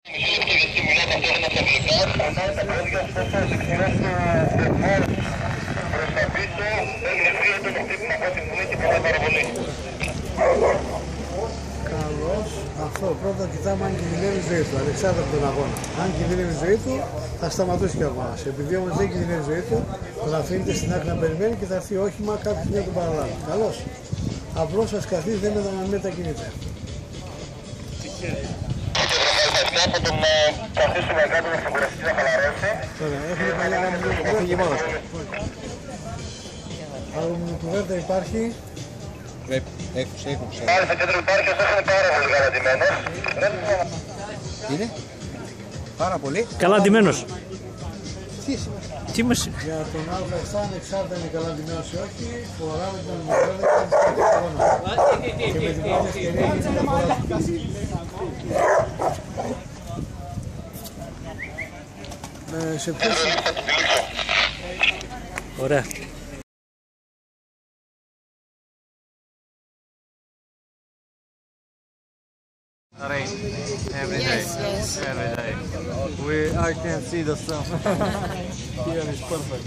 Καλώς. Αυτό πρώτα κοιτάμε αν κινδυνεύει η ζωή του, ανεξάρτητα από τον αγώνα. Αν κινδυνεύει η ζωή του, θα σταματήσει και ο αγώνας. Επειδή όμως δεν κινδυνεύει η ζωή του, θα αφήνεται στην άκρη να περιμένει και θα έρθει όχημα κάποιος να τον παραλάβει. Καλώς. Απλώς σας καθίσει, δεν μετακινείται. Θα τον καθίσουμε κάτω να ξεκουραστεί να χαλαρώσει. Ωραία, έχουμε παλιά κουβέρτα. Άλλη κουβέρτα υπάρχει. Έχουν πάλι στο κέντρο υπάρχει, όσο είναι πάρα πολύ καλά ντυμένος. Είναι πάρα πολύ καλά ντυμένος. Τι μας... Για τον άλλο θα ανεξάρτητα είναι καλά ντυμένος ή όχι, φοράμε τον κουβέρτα και τον αγώνα. Και με την πρώτη ευκαιρία γίνεται μια φορά. Σε ποιος... Ωραία. rain every day. Every day. I can see the sun. Here is perfect.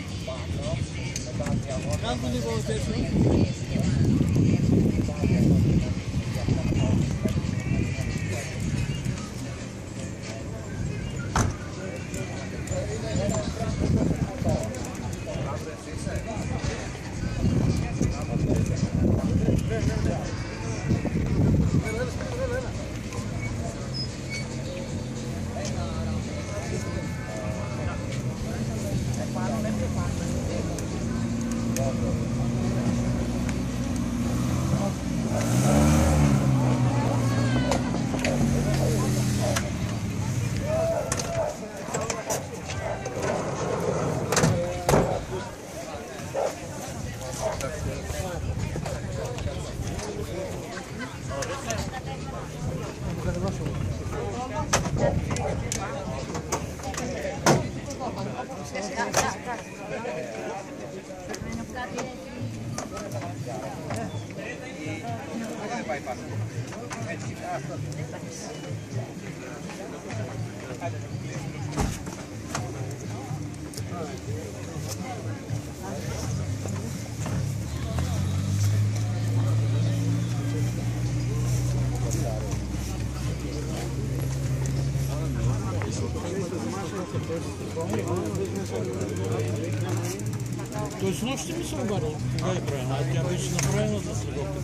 То есть ножки не сработал, правильно, а обычно правильно засработал.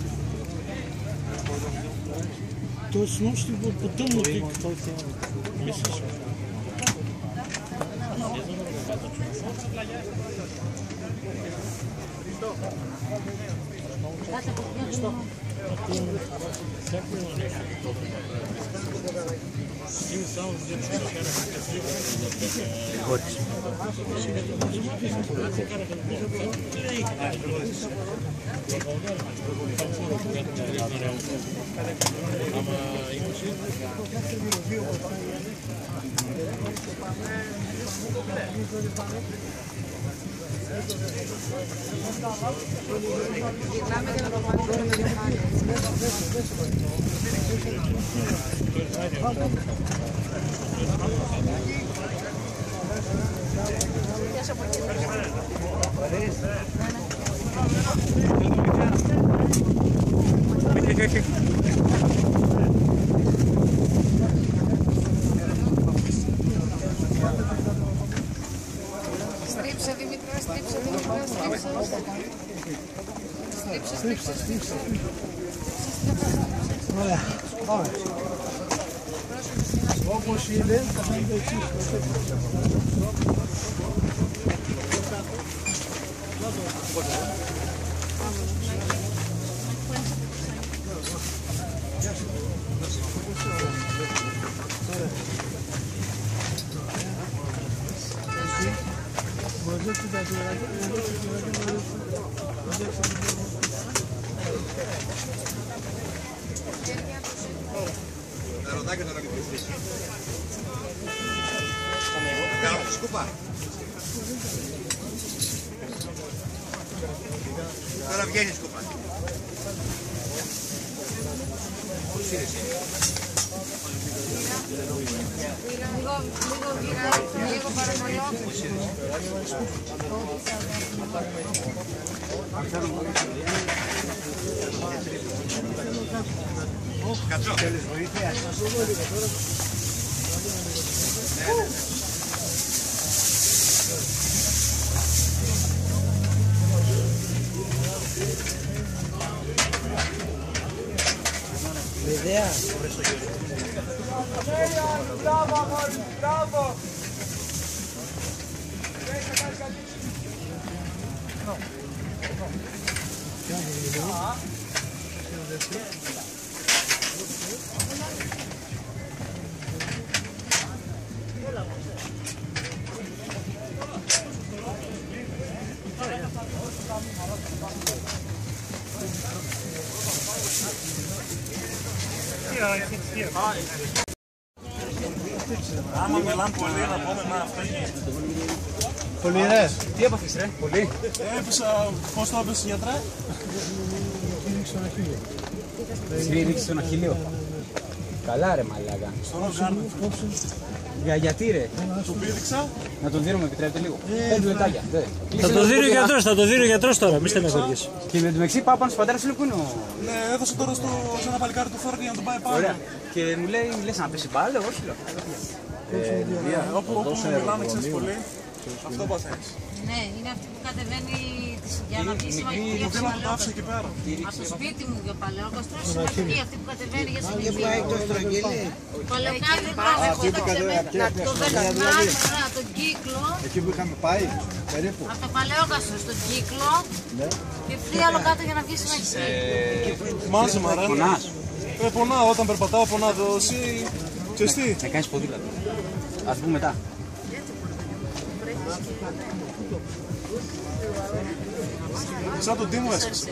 То есть ножки будут потом месяц. Στρίψε Δημήτρη, στρίψε Δημήτρη, στρίψε. Ωραία, πάμε. Όπως είναι, θα κάνει το εξής. Τα ροδάκια θα τα κοπηθείς. Κάνω τη σκούπα. Τώρα βγαίνει η σκούπα. Πώς είναι εσύ? Λίγο παραμονιό. Ιδέα. Μπράβο! Άμα μιλάμε πολύ να πούμε να αυτό γίνεται. Πολύ ρε. Τι έπαθες ρε, πολύ. Έπεσα, πώς το έπεσες γιατρέ? Σφύριξε στον Αχιλλείο. Καλά ρε μαλάκα. Στον Ρογκάρνο. Γιατί ρε. Του πήδηξα. Να τον δίνω, με επιτρέπετε λίγο. 5 λεπτάκια. Θα το δίνει ο γιατρός τώρα, μη στεναχωριέσαι. Και με το μεξί πάω πάνω στο πατέρα σου, που είναι ο... Ναι, έδωσε τώρα σε ένα παλικάρι του φόρο για να τον πάει πάνω. Ωραία. Και μου λέει, λες να πέσει μπάλα, όχι λέω. Όπου μιλάμε ξέρεις πολύ, αυτό παθαίνεις. Ναι, είναι αυτή που κατεβαίνει για να βγει συμμαχική Το βήμα του άφησε εκεί πέρα. Από το σπίτι μου για Παλαιόκαστρο, συμμαχική αυτή που κατεβαίνει για συμμαχική. Παλαιοκάρι το Βερνιζάν, τον κύκλο. Εκεί που είχαμε πάει, περίπου. Από το Παλαιόκαστρο στον κύκλο και φύγαλο κάτω για να βγει συμμαχική. Μάζεμα ρε. Πονάς. Πονάω όταν περπατάω, πονάω εδώ. Εσύ, ξέρεις τι. Να κάνεις ποδήλατο. Ας πούμε μετά. Σαν τον Τίμο έσκασε.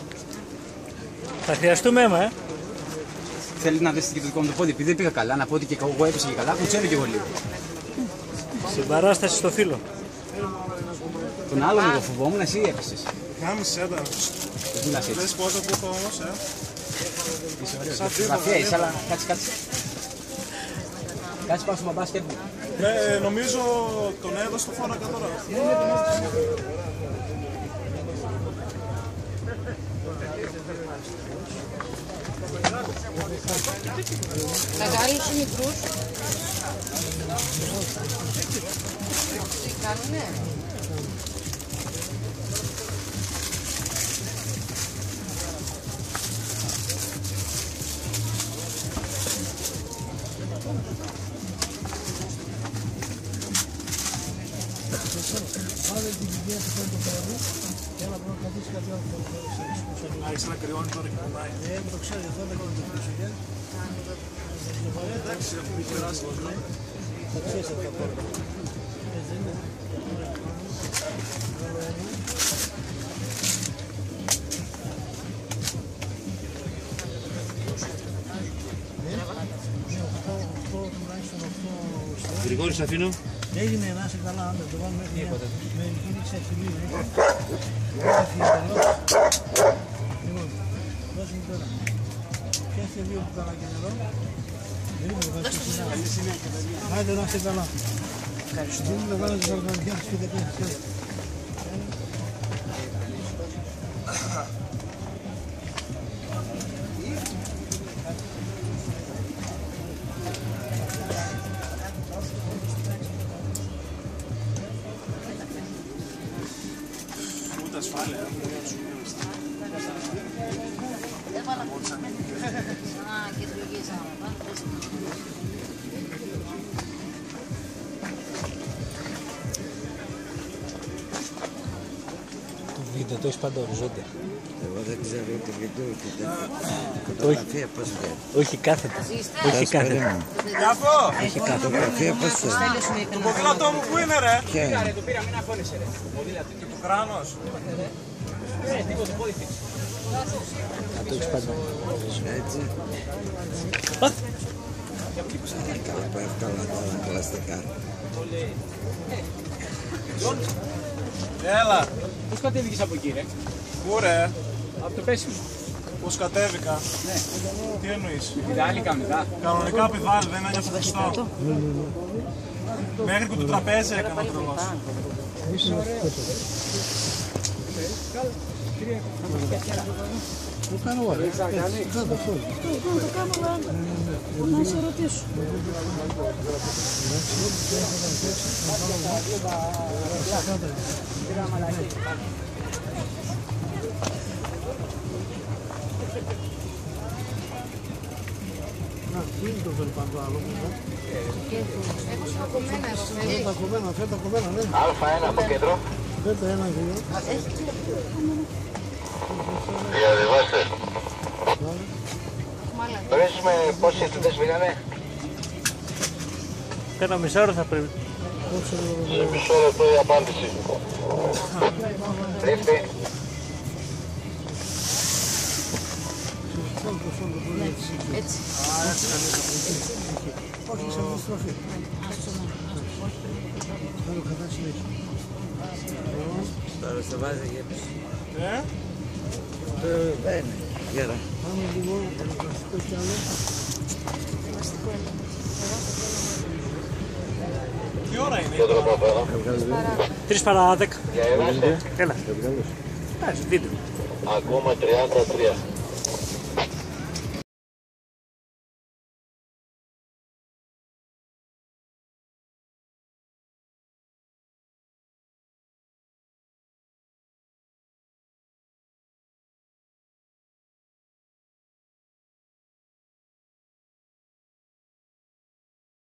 Θα χρειαστούμε αίμα, Θέλει να δεις και το δικό μου το πόδι, επειδή δεν πήγα καλά, να πω ότι και εγώ έπεσα και καλά, κουτσέλω και εγώ λίγο. Συμπαράσταση στο φύλλο. Τον άλλον εγώ φοβόμουν, εσύ έπεσες. Γάμισε τα. Τι να Δες πόσο που έχω όμως, Σαν Γραφεία είσαι, αλλά κάτσε. Κάτσε πάω στο μπαμπά σκέτο. νομίζω τον έδωσε το φόρακα τώρα. Μεγάλους ή μικρούς. Τι κάνουνε. Άρχισε να κρυώνει τώρα και πονάει. Το ξέρω, αυτό δεν κάνω το πίσω. Εντάξει, έχουμε περάσει. Θα ξέρεις αυτά τα πράγματα. Γρηγόρη, σ' αφήνω. Έγινε να είσαι καλά, αν δεν το βάλουμε μέχρι με κήρυξη Αχιλλείου. Λοιπόν, δώσε μου τώρα. Πιάστε δύο που καλά και νερό. Άιντε να είστε καλά. Δίνουμε να βάλετε τα οργανωτικά σου και τα πιάστε. Ούτε ασφάλεια. Και εκλογήσαμε. Το βίντεο το έχεις πάντα οριζόντια. Εγώ δεν ξέρω ούτε βίντεο ούτε φωτογραφία πώς βγαίνει. Όχι κάθετα. Όχι κάθετα. Γιάφο! Φωτογραφία πώς βγαίνει. Το ποδήλατό μου που είναι ρε! Ποια είναι. Το πήρα, μην αγχώνεσαι ρε. Και το κράνος. Το έχεις πάντα. Έτσι. Καλά που εύκολα τώρα κλαστικά. Έλα! Πώς κατέβηκες από εκεί ρε. Πού ρε! Από το πέσιμο. Πού Πως κατέβηκα. Τι εννοείς? Κανονικά πηδάλι, δεν ένιωσα χρηστό. Μέχρι και το τραπέζι έκανα τρελός. Το κάνω όλα. Το κάνω όλα. Να σε ρωτήσω. Να, τι είναι το βελπαντό άλλο που είναι. Έχω σφακωμένα εδώ, θέλει. Φέρτα κομμένα, ναι. Α1 από κέντρο. Φέρτα ένα δύο. Διαβιβάστε. Μάλλον. Γνωρίζουμε πόσοι αισθητές μείνανε. Κάνα μισάωρο θα πρέπει. Σε μισό λεπτό η απάντηση. Ρίφτη. Έτσι. Όχι, σε αντιστροφή. Θέλω κατά συνέχεια. Τώρα σε βάζει γέμιση. Ναι. Γέρα. Πάμε λίγο, πλαστικό κι άλλο. Τι ώρα είναι? Κέντρο Παπέρα. 3 παρά 10. Διαβιβάστε. Έλα. Εντάξει, δείτε. Ακόμα 33.